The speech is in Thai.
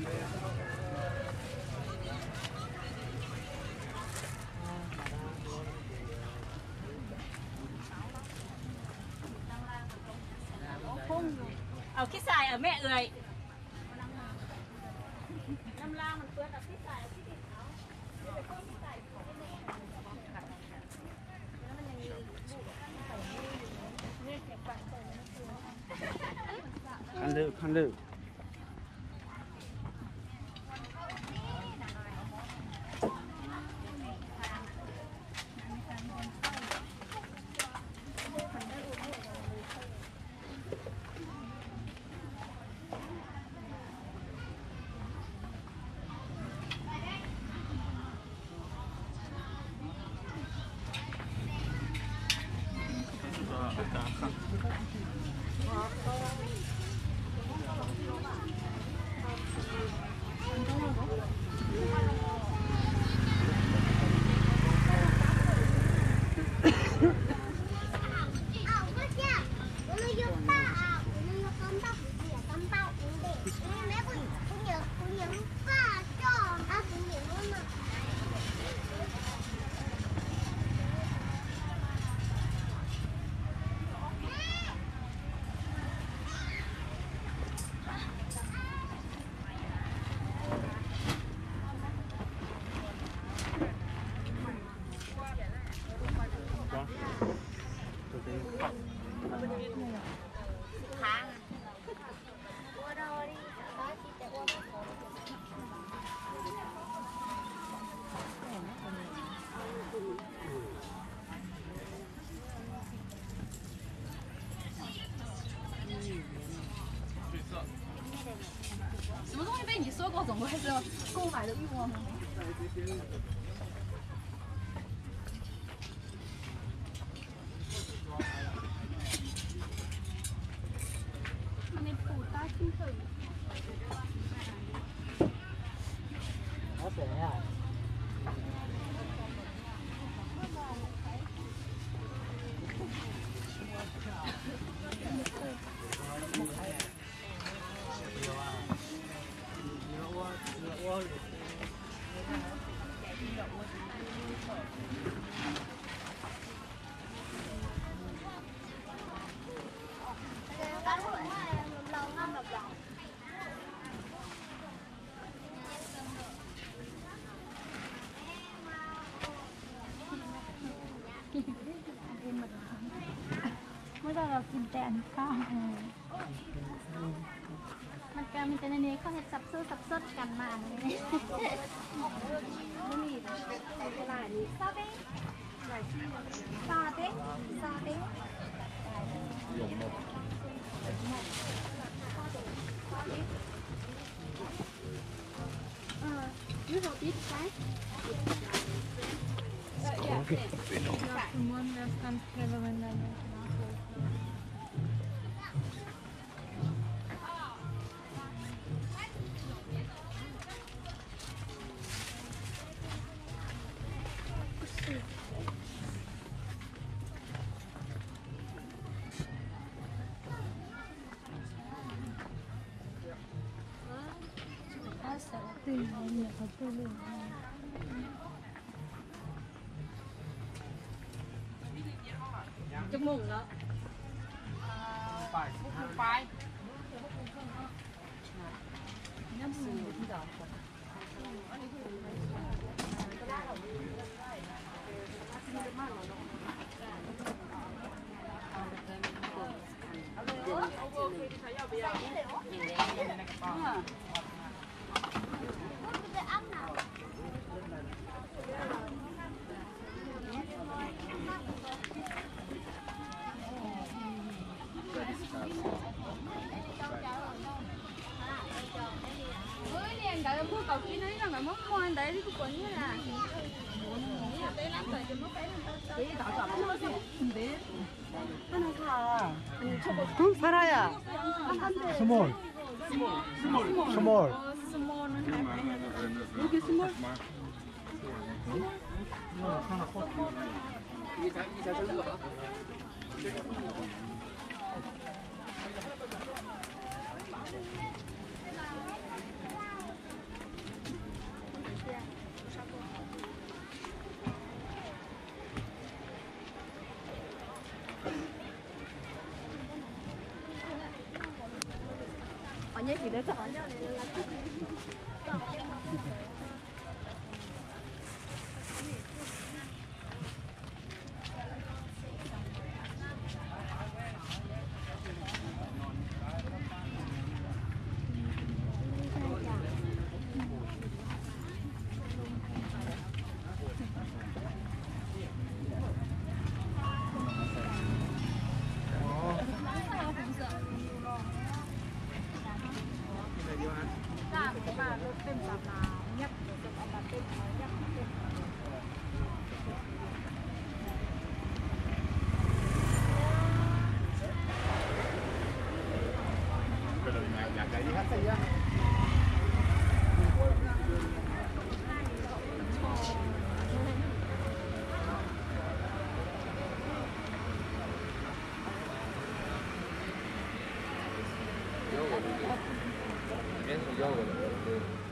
เอาขี้ทรายเอาแม่เอ่ยน้ำล่างมันเปื้อนเอาขี้ทรายเอาขี้ดินเอาไปต้มขี้ทรายของแม่แล้วมันยังมีบุกข้างใส่นี่เก็บไว้ใส่ในตัวคันลึก什么东西被你说过，总会是购买的欲望吗？他那布搭金色的。 好谁呀？ เมื่อเรากินแต่อันข้าวมันจะมีแต่ในนี้เขาเห็ดซับซ้อนซับซ้อนกันมาเลยไม่มีใส่ตลาดนี้ซาเต้ซาเต้ซาเต้ยูโรติดไหมมันจะทำแค่ประมาณนั้นตื่นเนี่ยเขาตื่นเลยจมูกเนาะไปน้ำสูที่ดอกCái mua cầu kia đấy là mày móc ngoan đấy thì cũng như là đấy lắm rồi thì móc đấy là đấy đỏ đỏ mua gì đấy 하나 사 저거 사라야 스몰 스몰은 여기 스몰 하나 컷 이게 잘 되는 거다. 얘기 내서 계속 야구거든.